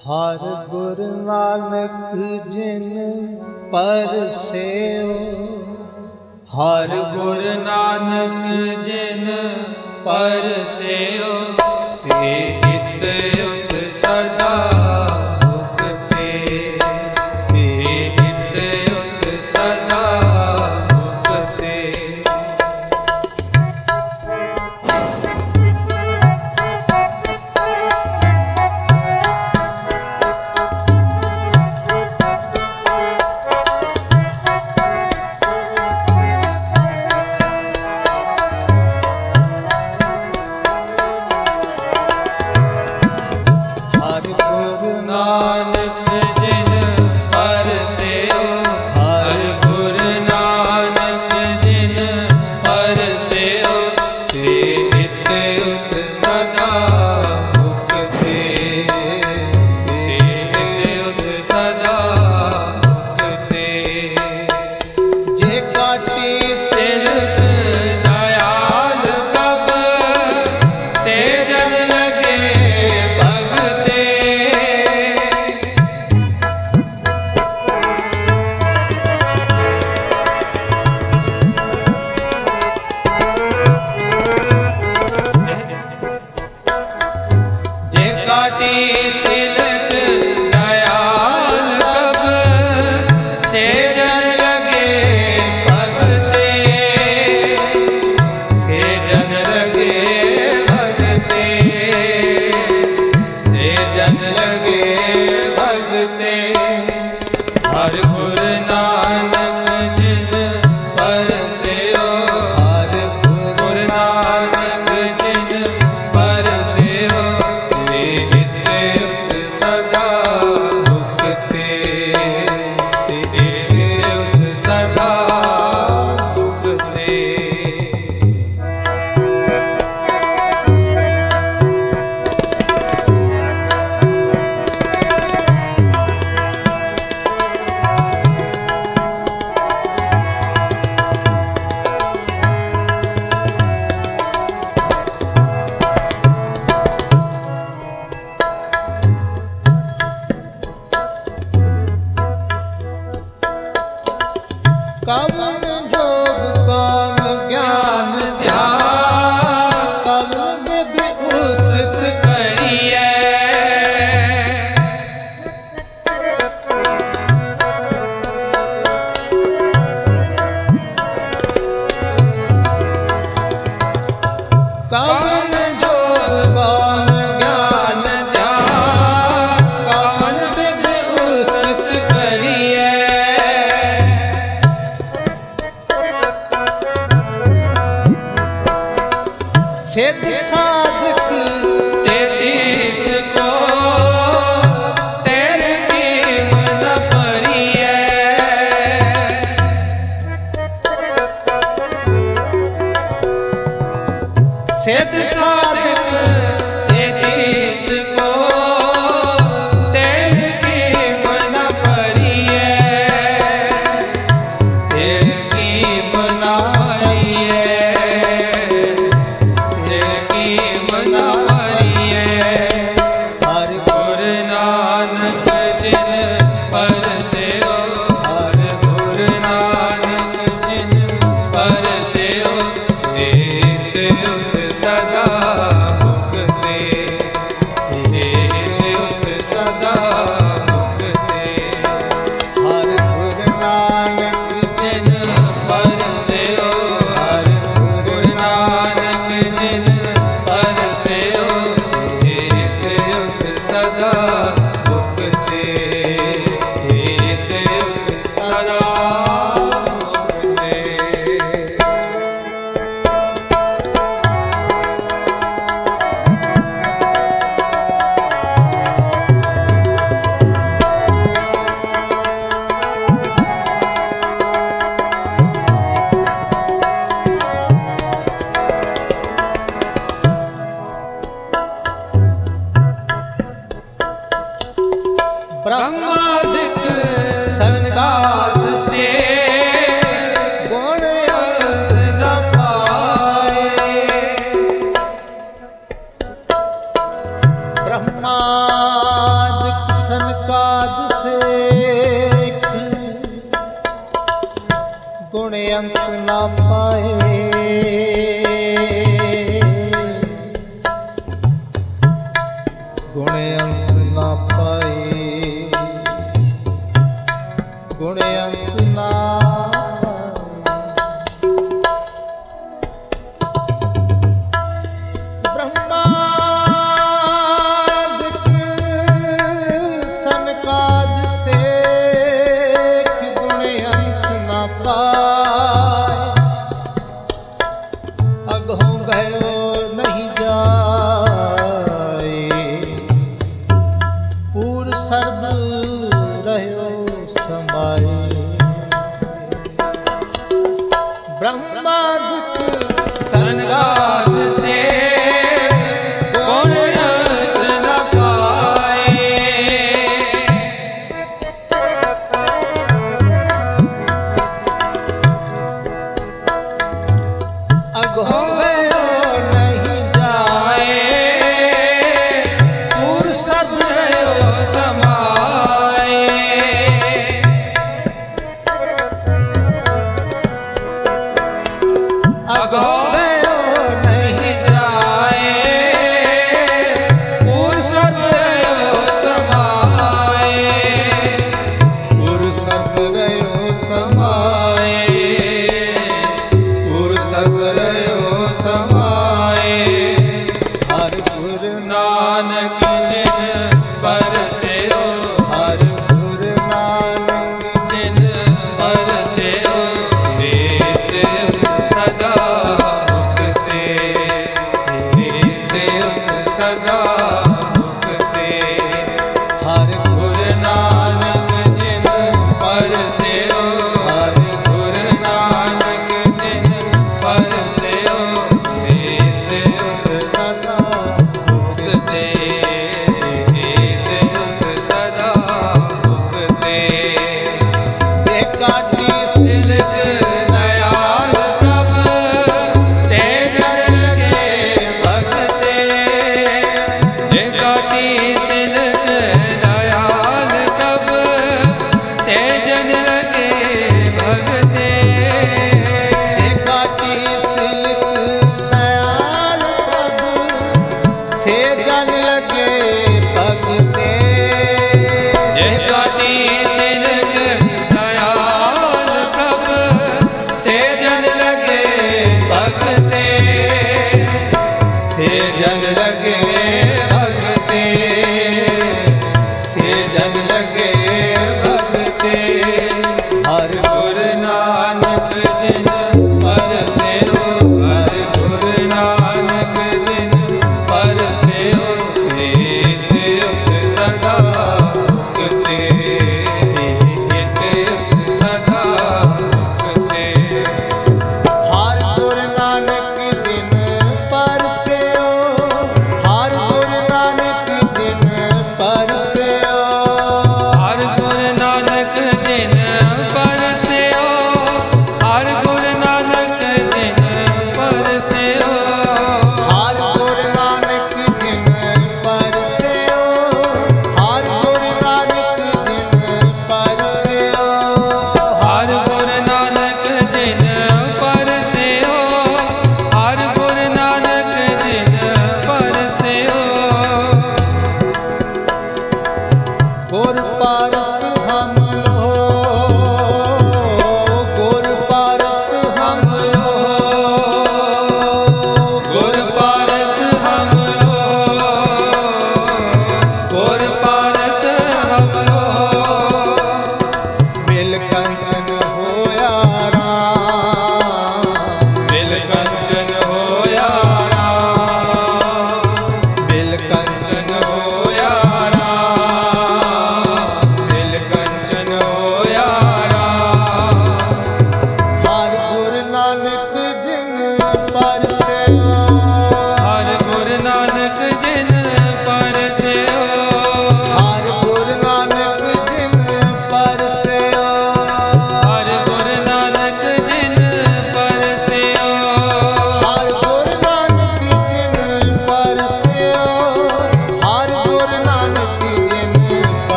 हर गुरु नानक जिन पर सेओ, हर गुरु नानक जिन पर सेओ, ते हित युत सदा भुगते, ते हित युत सदा भुगते। नानक जिन पर सेओ, हर गुरु नानक जिन पर सेओ, ते हित युत सदा भुगते, ते हित युत सदा भुगते। जे काटी सिरत दयाल प्रभ, से जन लगे भगते। काटी सिलक दयाल प्रभ, से जन लगे भगते, से जन लगे भगते, से जन लगे भगते। हर गुरु नानक जिन पर सेओ, हर गुरु नानक जिन पर सेओ, सदा भुगते, ते हित सदा भुगते। कवन जोग कौन ज्ञान ध्यान, कवन विधि पुस्तक करिए, कवन जोग कौन ज्ञान ध्यान, कवन विधि पुस्तक करिए। सिद्ध साधक तेतीस को तेरे कीम न परिए, सिद्ध साधक तेतीस को तेरे कीम न परिए, तेरे कीम न परिए, हर गुरु नानक जिन पर सेओ, हर गुरु नानक जिन पर सेओ, ते हित युत सदा भुगते, ते हित युत सदा भुगते। हर गुरु नानक जिन पर सेओ, हर गुरु नानक जिन पर सेओ, हित युत सदा भुगते, हित युत सदा भुगते। ब्रह्मादिक संताप से गुण अंत न पाए, ब्रह्मादिक अंत ना पाए, गुण अंत ना ब्रह्मादिक सनकाद सेख, गुण अंत ना पाए, अगहों गयो नहीं जाए, पूर सर्ब रहो समाए। ब्रह्मादिक सनकाद से गुण अंत न पाए, अगहों गयो नहीं जाए, पूर सर्ब रहो समाए। अगहों गयो नहीं जाए, पूर सर्ब रहो समाए, पूर सर्ब रहो समाए, पूर सर्ब रहो समाए। हर गुरु नानक जिन परस्यो, हर गुरु नानक जिन परस्यो, वेद सदा मुक्ते, वेद सदा मुक्ते। हर गुरु नानक जिन परस्यो, हर गुरु नानक जिन परस्यो, वेद सदा मुक्ते, वेद सदा मुक्ते। एकाटी सिलक दयाल प्रभ, ते जन लगे भगते। एकाटी सिलक दयाल प्रभ, ते जन लगे भगते। एकाटी सिलक दयाल प्रभु, से जन लगे भगते। एकाटी सिलक दयाल प्रभ, से जन लगे भगते। से जन लगे भगते, से जन लगे भगते। हर गुरु नानक जिन परस्यो, हर गुरु नानक जिन परस्यो, वेद सदा मुक्ते, वेद सदा मुक्ते। हर गुरु नानक जिन परस्यो, हर गुरु नानक जिन परस्यो, हर गुरु नानक जिन परस्यो, हर गुरु नानक जिन परस्यो, हर गुरु नानक जिन परस्यो, हर गुरु नानक जिन परस्यो, हर गुरु नानक जिन परस्यो, हर गुरु नानक जिन परस्यो। गुर पारस